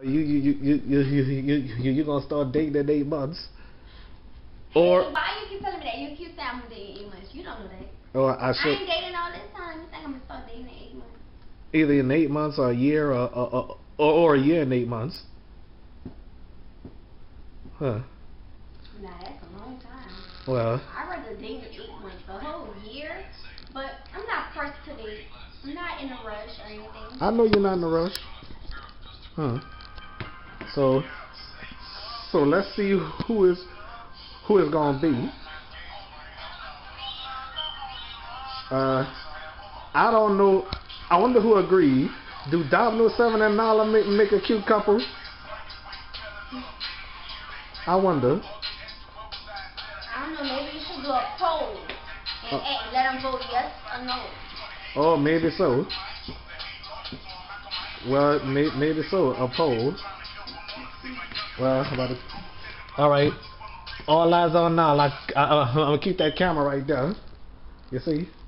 You gonna start dating in 8 months? Or hey, why you keep telling me that? You keep saying I'm gonna date in 8 months. You don't know that. or I I should ain't dating all this time. You think I'm gonna start dating in 8 months? either in 8 months or a year or a year and 8 months. Huh. Nah, that's a long time. Well, I'd rather date in 8 months, a whole year. But I'm not pressed to date. I'm not in a rush or anything. I know you're not in a rush. Huh. So let's see who is gonna be. I don't know. I wonder who agreed. Do Domino 7 and Nala make a cute couple? I wonder. I don't know, maybe you should do a poll and let them vote yes or no. Oh, maybe so. Well, maybe so. A poll. Well, all right. All eyes on Nala. I'm gonna keep that camera right there. You see?